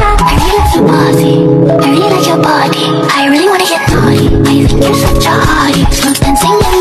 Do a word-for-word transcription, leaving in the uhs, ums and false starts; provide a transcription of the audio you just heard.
I really like your body, I really like your body. I really wanna get naughty. I think you're such a hottie. Smooth dancing in